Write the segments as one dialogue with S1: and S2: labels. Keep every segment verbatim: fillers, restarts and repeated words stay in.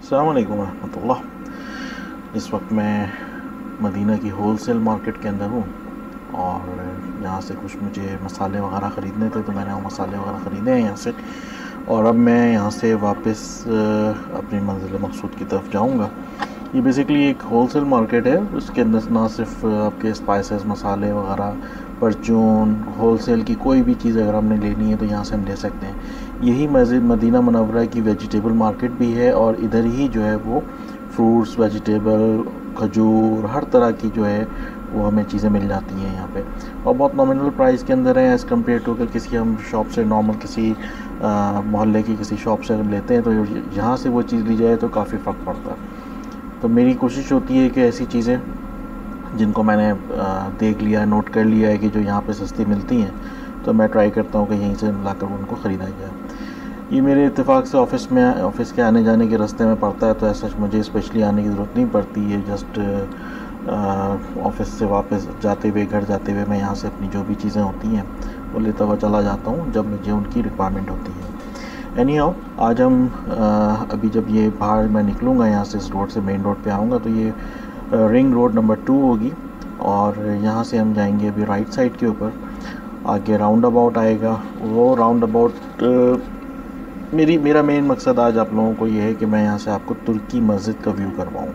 S1: अस्सलाम वालेकुम रहमतुल्लाह। इस वक्त मैं मदीना की होल सेल मार्केट के अंदर हूँ और यहाँ से कुछ मुझे मसाले वगैरह ख़रीदने थे, तो मैंने वो मसाले वगैरह ख़रीदे हैं यहाँ से। और अब मैं यहाँ से वापस अपनी मंजिल मकसूद की तरफ जाऊँगा। ये बेसिकली एक होल सेल मार्केट है। उसके अंदर ना सिर्फ आपके स्पाइसेस, मसाले वगैरह, परचून, होल सेल की कोई भी चीज़ अगर हमने लेनी है तो यहाँ से हम ले सकते हैं। यही मस्जिद मदीना मुनव्वरा की वेजिटेबल मार्केट भी है और इधर ही जो है वो फ्रूट्स, वेजिटेबल, खजूर, हर तरह की जो है वो हमें चीज़ें मिल जाती हैं यहाँ पे, और बहुत नॉमिनल प्राइस के अंदर है एज़ कम्पेयर टू अगर किसी हम शॉप से, नॉर्मल किसी मोहल्ले की किसी शॉप से अगर लेते हैं तो यहाँ से वो चीज़ ली जाए तो काफ़ी फ़र्क पड़ता है। तो मेरी कोशिश होती है कि ऐसी चीज़ें जिनको मैंने देख लिया, नोट कर लिया है कि जो यहाँ पे सस्ती मिलती हैं, तो मैं ट्राई करता हूँ कि यहीं से लाकर उनको ख़रीदा जाए। ये मेरे इत्तेफाक से ऑफ़िस में ऑफ़िस के आने जाने के रास्ते में पड़ता है, तो ऐसा मुझे स्पेशली आने की ज़रूरत नहीं पड़ती है। जस्ट ऑफ़िस से वापस जाते हुए, घर जाते हुए, मैं यहाँ से अपनी जो भी चीज़ें होती हैं वो लेता हुआ चला जाता हूँ जब मुझे उनकी रिक्वायरमेंट होती है। एनी हाउ, आज हम आ, अभी जब ये बाहर मैं निकलूँगा यहाँ से, इस रोड से मेन रोड पे आऊँगा, तो ये रिंग रोड नंबर टू होगी और यहाँ से हम जाएंगे अभी राइट साइड के ऊपर। आगे राउंड अबाउट आएगा। वो राउंड अबाउट मेरी मेरा मेन मकसद आज आप लोगों को ये है कि मैं यहाँ से आपको तुर्की मस्जिद का व्यू करवाऊँ,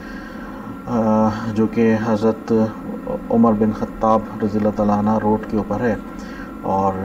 S1: जो कि हज़रत उमर बिन ख़त्ताब रज़ियल्लाहु तआला अन्हु रोड के ऊपर है और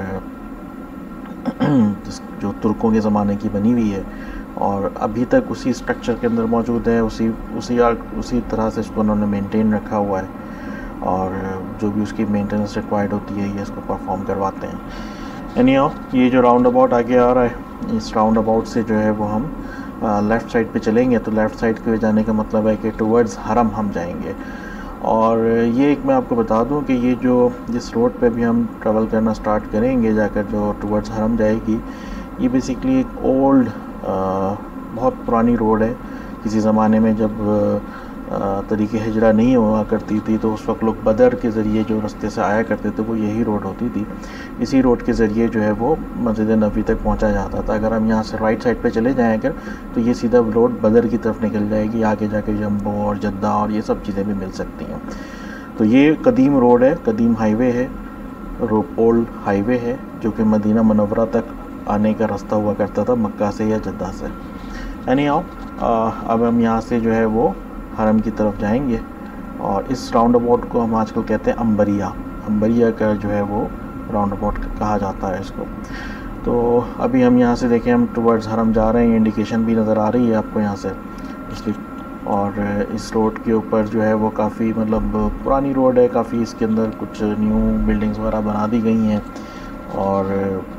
S1: जो तुर्कों के ज़माने की बनी हुई है और अभी तक उसी स्ट्रक्चर के अंदर मौजूद है। उसी उसी उसी तरह से इसको उन्होंने मेंटेन रखा हुआ है और जो भी उसकी मेंटेनेंस रिक्वायर्ड होती है ये इसको परफॉर्म करवाते हैं। एनी हाउ, ये जो राउंड अबाउट आगे आ रहा है, इस राउंड अबाउट से जो है वो हम लेफ़्ट साइड पे चलेंगे, तो लेफ़्ट साइड के जाने का मतलब है कि टुवर्ड्स हरम हम जाएंगे। और ये एक मैं आपको बता दूं कि ये जो जिस रोड पे भी हम ट्रैवल करना स्टार्ट करेंगे जाकर, जो टुवर्ड्स हरम जाएगी, ये बेसिकली एक ओल्ड बहुत पुरानी रोड है। किसी ज़माने में जब तरीक़े हिजरा नहीं हुआ करती थी तो उस वक्त लोग बदर के ज़रिए जो रास्ते से आया करते थे वो यही रोड होती थी। इसी रोड के ज़रिए जो है वो मस्जिद नबी तक पहुंचा जाता था। अगर हम यहाँ से राइट साइड पे चले जाएं अगर, तो ये सीधा रोड बदर की तरफ निकल जाएगी। आगे जाके जम्बो और जद्दा और ये सब चीज़ें भी मिल सकती हैं। तो ये कदीम रोड है, कदीम हाईवे है, ओल्ड हाईवे है, जो कि मदीना मुनव्वरा तक आने का रास्ता हुआ करता था मक्का से या जद्दा से। एनी हाउ, अब हम यहाँ से जो है वो हरम की तरफ जाएंगे और इस राउंड अबाउट को हम आजकल कहते हैं अंबरिया अंबरिया का जो है वो राउंड अबाउट कहा जाता है इसको। तो अभी हम यहाँ से देखें, हम टुवर्ड्स हरम जा रहे हैं, इंडिकेशन भी नज़र आ रही है आपको यहाँ से इसकी। और इस रोड के ऊपर जो है वो काफ़ी मतलब पुरानी रोड है काफ़ी, इसके अंदर कुछ न्यू बिल्डिंग्स वगैरह बना दी गई हैं और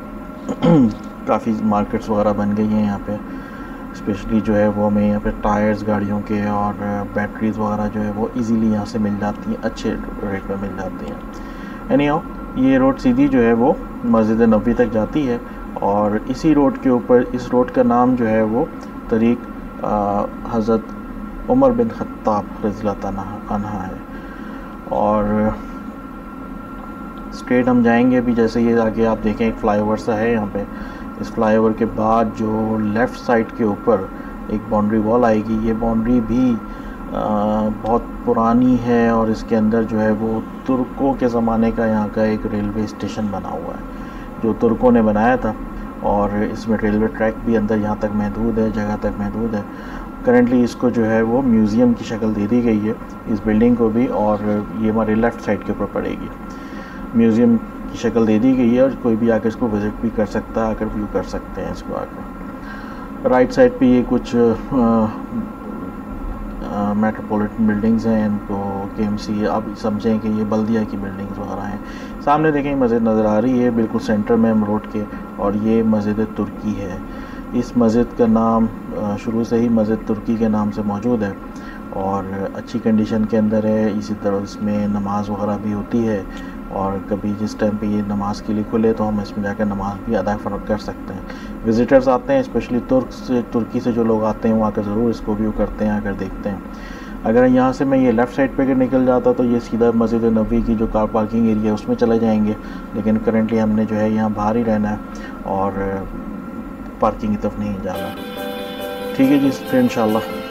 S1: काफ़ी मार्केट्स वगैरह बन गई हैं यहाँ पे। स्पेशली जो है वो हमें यहाँ पे टायर्स गाड़ियों के और बैटरीज वगैरह जो है वो इजीली यहाँ से मिल जाती हैं, अच्छे रेट में मिल जाती हैं। एनी हाउ, ये रोड सीधी जो है वो मस्जिद नबी तक जाती है और इसी रोड के ऊपर, इस रोड का नाम जो है वो तरीक़ हज़रत उमर बिन ख़त्ताब रज़ियल्लाहु तआला अन्हु है। और स्ट्रेट हम जाएंगे अभी, जैसे ये आगे आप देखें एक फ़्लाईओवर सा है यहाँ पे। इस फ्लाईओवर के बाद जो लेफ़्ट साइड के ऊपर एक बाउंड्री वॉल आएगी। ये बाउंड्री भी आ, बहुत पुरानी है और इसके अंदर जो है वो तुर्कों के ज़माने का यहाँ का एक रेलवे स्टेशन बना हुआ है जो तुर्कों ने बनाया था और इसमें रेलवे ट्रैक भी अंदर यहाँ तक महदूद है, जगह तक महदूद है। करंटली इसको जो है वो म्यूज़ियम की शक्ल दे दी गई है इस बिल्डिंग को भी, और ये हमारे लेफ़्ट साइड के ऊपर पड़ेगी। म्यूज़ियम की शक्ल दे दी गई है और कोई भी आकर इसको विज़िट भी कर सकता है, आकर व्यू कर सकते हैं इसको आकर। राइट साइड पे ये कुछ मेट्रोपॉलिटन बिल्डिंग्स हैं, इनको के एम सी आप समझें कि ये बल्दिया की बिल्डिंग्स वगैरह हैं। सामने देखें मस्जिद नज़र आ रही है बिल्कुल सेंटर में हम रोड के, और ये मस्जिद तुर्की है। इस मस्जिद का नाम शुरू से ही मस्जिद तुर्की के नाम से मौजूद है और अच्छी कंडीशन के अंदर है। इसी तरह इसमें नमाज वगैरह भी होती है और कभी जिस टाइम पे ये नमाज के लिए खुले तो हम इसमें जाकर नमाज भी अदा कर सकते हैं। विज़िटर्स आते हैं, स्पेशली तुर्क से तुर्की से जो लोग आते हैं वो आकर ज़रूर इसको व्यू करते हैं, आकर देखते हैं। अगर यहाँ से मैं ये लेफ़्ट साइड पे निकल जाता तो ये सीधा मस्जिद नबी की जो कार पार्किंग एरिया है उसमें चले जाएंगे, लेकिन करंटली हमने जो है यहाँ बाहर ही रहना है और पार्किंग की तरफ नहीं जाना। ठीक है जी, फिर इंशाल्लाह